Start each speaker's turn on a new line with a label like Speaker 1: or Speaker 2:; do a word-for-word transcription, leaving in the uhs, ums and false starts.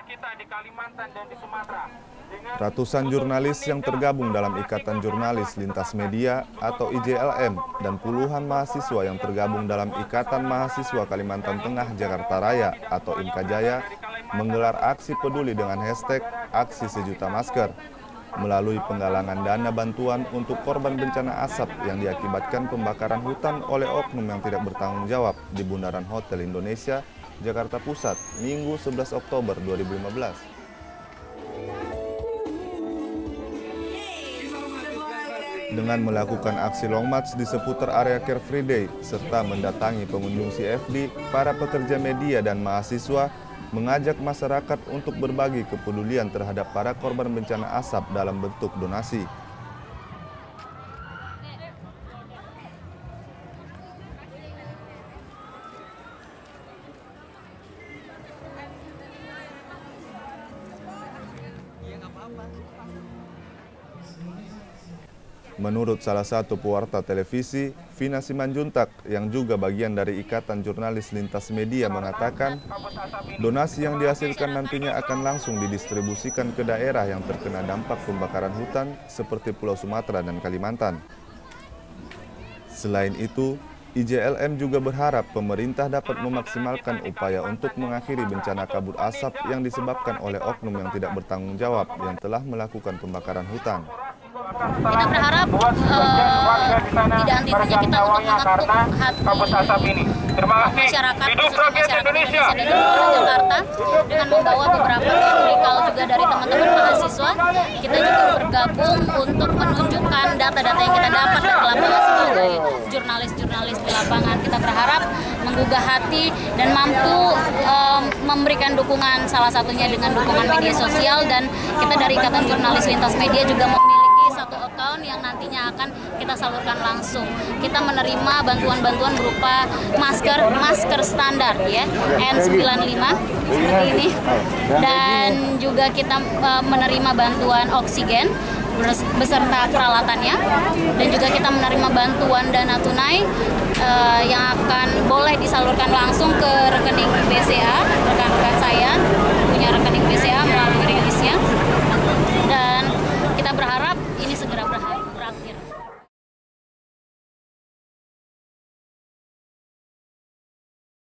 Speaker 1: kita di Kalimantan dan di Sumatera.
Speaker 2: Ratusan jurnalis yang tergabung dalam Ikatan Jurnalis Lintas Media atau I J L M dan puluhan mahasiswa yang tergabung dalam Ikatan Mahasiswa Kalimantan Tengah Jakarta Raya atau IMKAJAYA menggelar aksi peduli dengan hashtag Aksi Sejuta Masker melalui penggalangan dana bantuan untuk korban bencana asap yang diakibatkan pembakaran hutan oleh oknum yang tidak bertanggung jawab di Bundaran Hotel Indonesia, Jakarta Pusat, Minggu sebelas Oktober dua ribu lima belas. Dengan melakukan aksi long march di seputar area Car Free Day serta mendatangi pengunjung C F D, para pekerja media dan mahasiswa mengajak masyarakat untuk berbagi kepedulian terhadap para korban bencana asap dalam bentuk donasi. Menurut salah satu pewarta televisi, Vina Simanjuntak, yang juga bagian dari Ikatan Jurnalis Lintas Media mengatakan, donasi yang dihasilkan nantinya akan langsung didistribusikan ke daerah yang terkena dampak pembakaran hutan seperti Pulau Sumatera dan Kalimantan. Selain itu, I J L M juga berharap pemerintah dapat memaksimalkan upaya untuk mengakhiri bencana kabut asap yang disebabkan oleh oknum yang tidak bertanggung jawab yang telah melakukan pembakaran hutan.
Speaker 3: Kita berharap uh, tidak henti-hentinya kita untuk mengetuk hati masyarakat, khususnya masyarakat Indonesia dan di Jakarta, dengan membawa beberapa artikel juga dari teman-teman mahasiswa. Kita juga bergabung untuk menunjukkan data-data yang kita dapat dari lapangan sebagai jurnalis-jurnalis di lapangan. Kita berharap menggugah hati dan mampu um, memberikan dukungan, salah satunya dengan dukungan media sosial, dan kita dari Ikatan Jurnalis Lintas Media juga memiliki satu account yang nantinya akan kita salurkan langsung. Kita menerima bantuan-bantuan berupa masker, masker standar ya, N sembilan puluh lima seperti ini, dan juga kita uh, menerima bantuan oksigen beserta peralatannya, dan juga kita menerima bantuan dana tunai uh, yang akan boleh disalurkan langsung ke rekening B C A rekan-rekan saya